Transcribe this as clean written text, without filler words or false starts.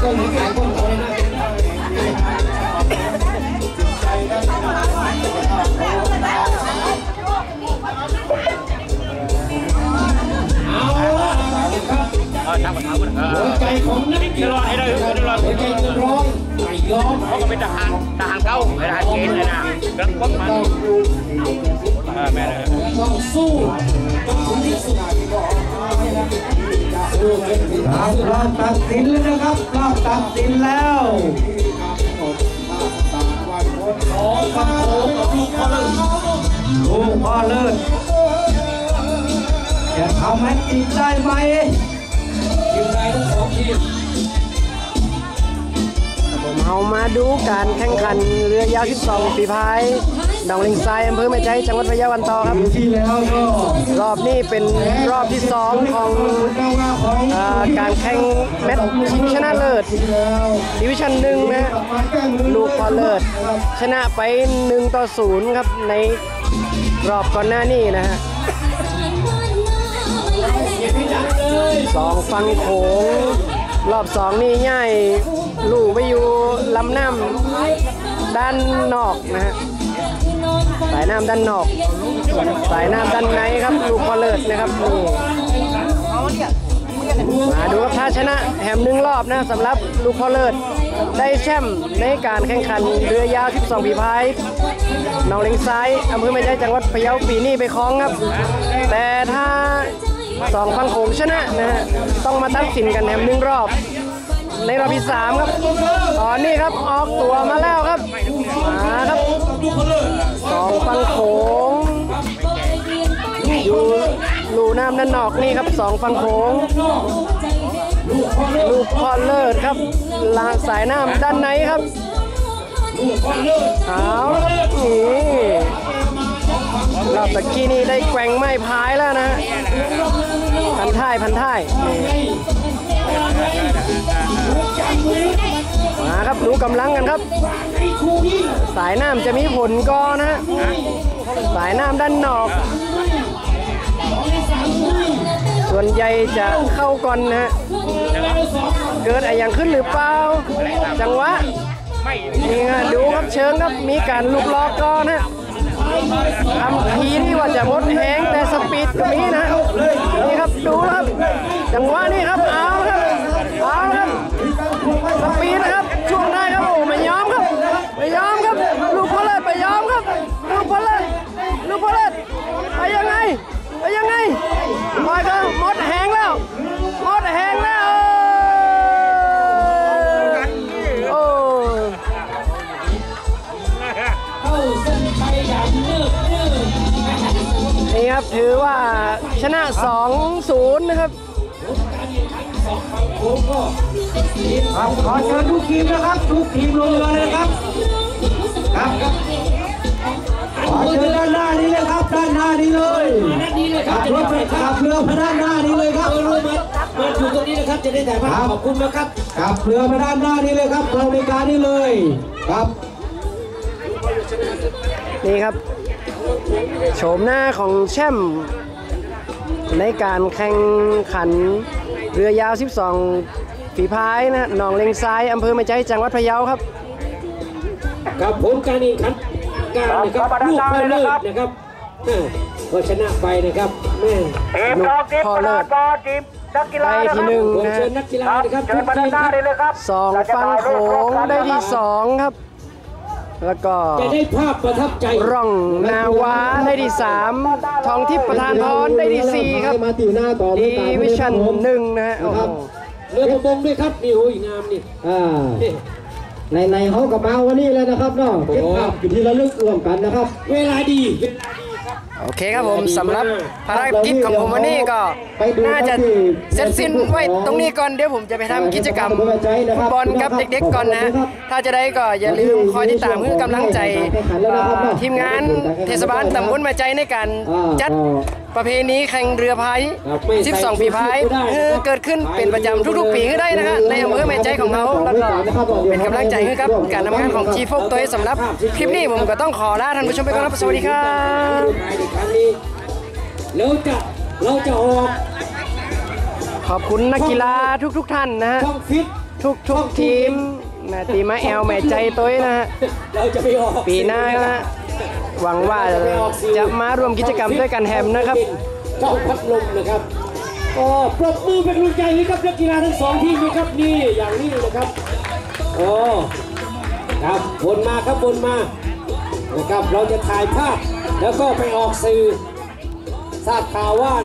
ใจของนักกีฬาหัวใจร้อนไม่ยอมเขาก็เป็นทหารเก่าทหารเกณฑ์เลยนะแล้วก็มันแม่เลยต้องสู้ถึงที่สุดรอบตัดสินแล้วนะครับรอบตัดสินแล้วลูกพ่อเลิศจะทำให้ติดได้ไหมทีมใดทั้งสองทีมเรามาดูการแข่งขันเรือยาว12ฝีพายหนองลิงทรายอำเภอแม่ใจจังหวัดพะเยาวันต่อครับรอบนี้เป็นรอบที่2ของการแข่งแมตช์ชิงชนะเลิศดิวิชั่น1นะลูกพอเลิศชนะไป1-0ครับในรอบก่อนหน้านี้นะฮะ2ฝั่งโขงรอบ2นี่ง่ายลูกไปอยู่ลำน้ำด้านนอกนะฮะสายน้ำด้านนอกสายน้ำด้านในครับลูกพอเลิศนะครับนี่มาดูครับถ้าชนะแหม1รอบนะสำหรับลูกพอเลิศได้แชมป์ในการแข่งขันเรือยาว12ฝีพายหนองเลงซ้ายอำเภอแม่ใจจังหวัดพะเยาปีนี้ไปคล้องครับแต่ถ้า2ฝั่งโขงชนะนะฮะต้องมาตัดสินกันแหม1รอบในรอบที่3ครับตอนนี้ครับออกตัวมาแล้วครับมาครับ2ฝั่งโขงอยู่ลูน้ำด้านนอกนี่ครับ2ฝั่งโขงลูกพอเลิศครับลาสายน้ำด้านในครับเอานี่รอบตะกี้นี่ได้แกว่งไม้พายแล้วนะพันท้ายมาครับดูกำลังกันครับสายน้ำจะมีผลก่อนนะสายน้ำด้านนอกส่วนใหญ่จะเข้าก่อนนะเกิดอะไรอย่างขึ้นหรือเปล่าจังหวะนี่ฮะดูครับเชิงครับมีการลุกล้อก่อนนะทำทีนี่ว่าจะหมดแหงแต่สปีดก็มีนะนี่ครับดูครับจังหวะนี้ครับเอาครับสปีดนะครับช่วงได้ครับโอ้ไม่ยอมครับลูกพอเลิศไปยอมครับลูกพอเลิศไปยังไงปล่อยก็หมดแหงแล้วโอ้นี่ครับถือว่าชนะ 2-0 นะครับขอเชิญทุกทีมนะครับทุกทีมลงเรือเลยนะครับครับขอเชิญด้านหน้านี้เลยครับด้านหน้านี้เลยขับรถไปขับเรือมาด้านหน้านี้เลยครับมาอยู่ตรงนี้นะครับจะได้ถ่ายภาพขอบคุณนะครับขับเรือมาด้านหน้านี้เลยครับกองบริการนี้เลยครับนี่ครับโฉมหน้าของแชมป์ในการแข่งขันเรือยาว12ฝีพายนะหนองเลงซ้ายอำเภอแม่ใจจังหวัดพะเยาครับกับผลการแข่งขันนะครับลูกพอเลิศนะครับก็ชนะไปนะครับแม่ลูกพอเลิศได้ที่1นะเชิญนักกีฬานะครับทุกทีมครับ 2ฝั่งโขงได้ที่2ครับแล้วก็จะได้ภาพประทับใจร่องนาวาได้ที่3ทองทิพย์ประธานพรได้ที่4ครับดิวิชั่น1นะฮะเรือประมงด้วยครับนี่โอ้ยงามนี่ในเขากับมาวันนี้เลยนะครับเนาะเก็บภาพอยู่ที่ระลึกรวมกันนะครับเวลาดีโอเคครับผมสำหรับภารกิจของผมวันนี้ก็น่าจะเสร็จสิ้นไว้ตรงนี้ก่อนเดี๋ยวผมจะไปทำกิจกรรมฟุตบอลกับเด็กๆก่อนนะถ้าจะได้ก็อย่าลืมคอยติดตามเพื่อกำลังใจทีมงานเทศบาลตำบลแม่ใจในการจัดประเพณีแข่งเรือพาย12ฝีพายเกิดขึ้นเป็นประจำทุกๆปีให้ได้นะฮะในอำเภอแม่ใจของเขาแล้วก็เป็นกำลังใจให้กับการทำงานของจีโฟกตัวสำหรับคลิปนี้ผมก็ต้องขอลาท่านผู้ชมไปก่อนครับสวัสดีครับเราจะออกขอบคุณนักกีฬาทุกท่านนะฮะทุกทีมนะตีมาแอลแม่ใจตัวนะฮะเราจะไปออกปีหน้านะฮะหวังว่าจะมาร่วมกิจกรรมด้วยกันแฮมนะครับช่องพัดลมนะครับก็ปรบมือเป็นกำลังใจให้กับนักกีฬาทั้ง2ทีมนะครับนี่อย่างนี้นะครับโอ้ครับวนมาครับวนมานะครับเราจะถ่ายภาพแล้วก็ไปออกสื่อทราบข่าวว่า